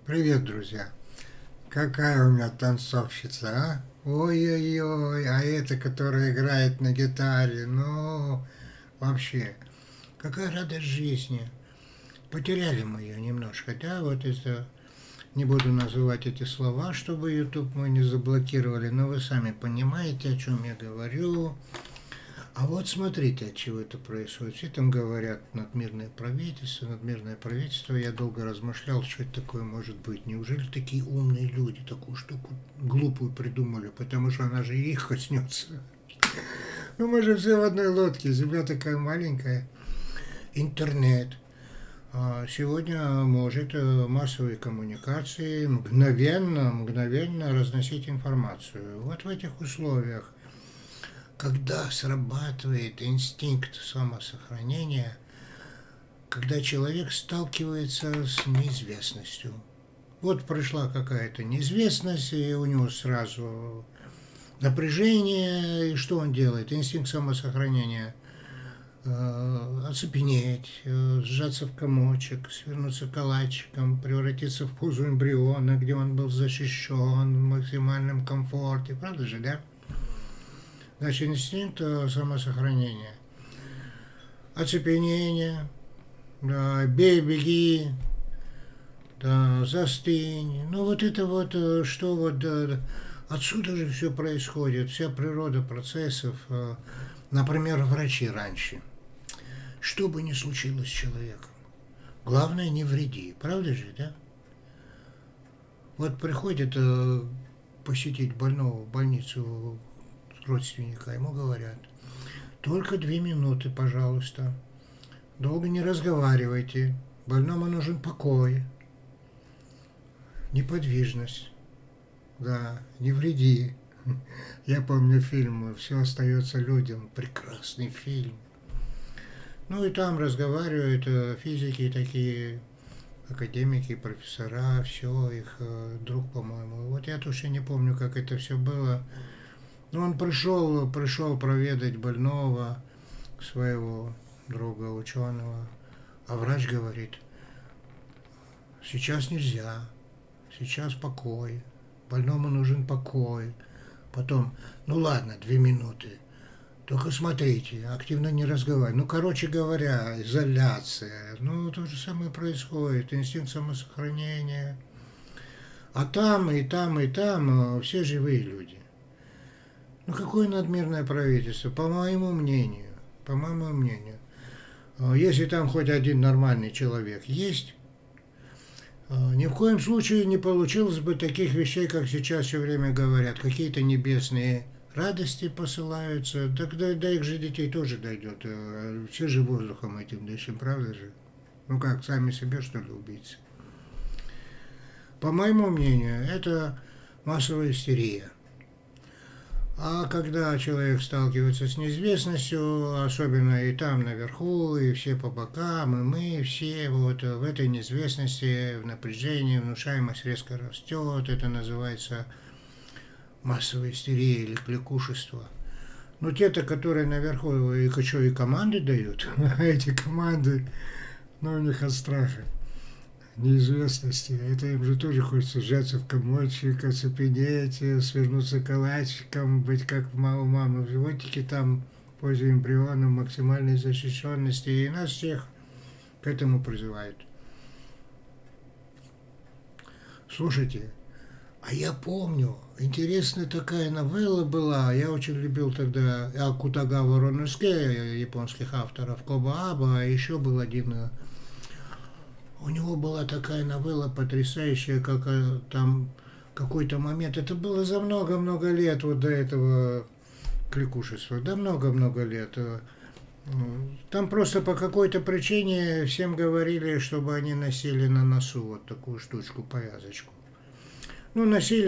Привет, друзья! Какая у меня танцовщица, а? Ой-ой-ой, а эта, которая играет на гитаре, ну, вообще, какая радость жизни. Потеряли мы ее немножко, да, вот это, не буду называть эти слова, чтобы YouTube мы не заблокировали, но вы сами понимаете, о чем я говорю. А вот смотрите, от чего это происходит. Все там говорят надмирное правительство, надмирное правительство. Я долго размышлял, что это такое может быть. Неужели такие умные люди такую штуку глупую придумали? Потому что она же и их коснется. Ну мы же все в одной лодке. Земля такая маленькая. Интернет. Сегодня может массовые коммуникации мгновенно разносить информацию. Вот в этих условиях, когда срабатывает инстинкт самосохранения, когда человек сталкивается с неизвестностью. Вот пришла какая-то неизвестность, и у него сразу напряжение, и что он делает? Инстинкт самосохранения. Оцепенеть, сжаться в комочек, свернуться калачиком, превратиться в позу эмбриона, где он был защищен в максимальном комфорте. Правда же, да? Значит, инстинкт самосохранения. Оцепенение, да, бей, беги, да, застынь. Ну вот это вот, что вот, да, отсюда же все происходит, вся природа процессов. Например, врачи раньше. Что бы ни случилось с человеком, главное не вреди, правда же, да? Вот приходит посетить больного в больницу родственника, ему говорят, только 2 минуты, пожалуйста, долго не разговаривайте, больному нужен покой, неподвижность, да, не вреди. Я помню фильм «Все остается людям», прекрасный фильм. Ну и там разговаривают физики такие, академики, профессора, все, их друг, по-моему. Вот я тоже не помню, как это все было. Но он пришел проведать больного, своего друга, ученого. А врач говорит, сейчас нельзя, сейчас покой, больному нужен покой. Потом, ну ладно, 2 минуты. Только смотрите, активно не разговаривать. Ну, короче говоря, изоляция. Ну, то же самое происходит. Инстинкт самосохранения. А там, и там, и там все живые люди. Ну, какое надмирное правительство? По моему мнению, если там хоть один нормальный человек есть, ни в коем случае не получилось бы таких вещей, как сейчас все время говорят. Какие-то небесные радости посылаются, так до их же детей тоже дойдет. Все же воздухом этим дышим, правда же? Ну как, сами себе, что ли, убийцы? По моему мнению, это массовая истерия. А когда человек сталкивается с неизвестностью, особенно и там наверху, и все по бокам, и мы все вот в этой неизвестности, в напряжении, внушаемость резко растет, это называется массовая истерия или кликушество. Но те-то, которые наверху, и что, и команды дают, эти команды, ну, у них от страха, неизвестности. Это им же тоже хочется сжаться в комочек, оцепенеть, свернуться калачиком, быть как у мамы в животике, там, в позе эмбриона, максимальной защищенности. И нас всех к этому призывают. Слушайте, а я помню, интересная такая новелла была, я очень любил тогда Акутагава Роноске, японских авторов, Коба Аба, а еще был один, у него была такая новелла потрясающая, как там какой-то момент, это было за много-много лет вот до этого кликушества, да много-много лет. Там просто по какой-то причине всем говорили, чтобы они носили на носу вот такую штучку, повязочку. Ну, носили,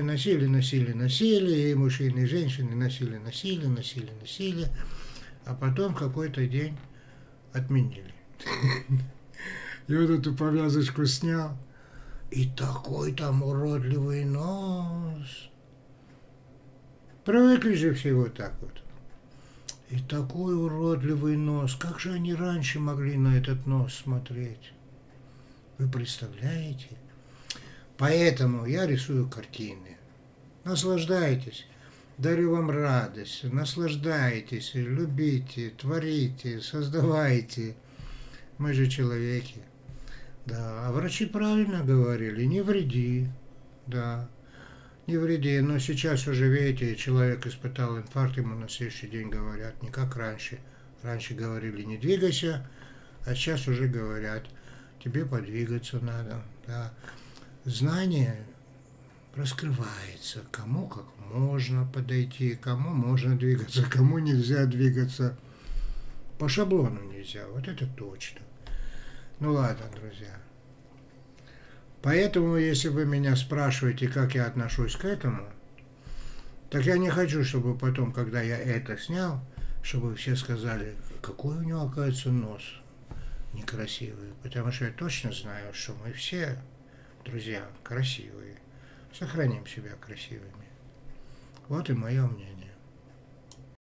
и мужчины, и женщины носили, а потом в какой-то день отменили. И вот эту повязочку снял, и такой там уродливый нос. Привыкли же все вот так вот. И такой уродливый нос. Как же они раньше могли на этот нос смотреть? Вы представляете? Поэтому я рисую картины. Наслаждайтесь. Дарю вам радость. Наслаждайтесь, любите, творите, создавайте. Мы же человеки. Да, а врачи правильно говорили, не вреди. Да, не вреди. Но сейчас уже, видите, человек испытал инфаркт, ему на следующий день говорят, не как раньше. Раньше говорили, не двигайся, а сейчас уже говорят, тебе подвигаться надо. Да. Знание раскрывается, кому как можно подойти, кому можно двигаться, кому нельзя двигаться. По шаблону нельзя, вот это точно. Ну ладно, друзья. Поэтому, если вы меня спрашиваете, как я отношусь к этому, так я не хочу, чтобы потом, когда я это снял, чтобы все сказали, какой у него, оказывается, нос некрасивый. Потому что я точно знаю, что мы все, друзья, красивые. Сохраним себя красивыми. Вот и мое мнение.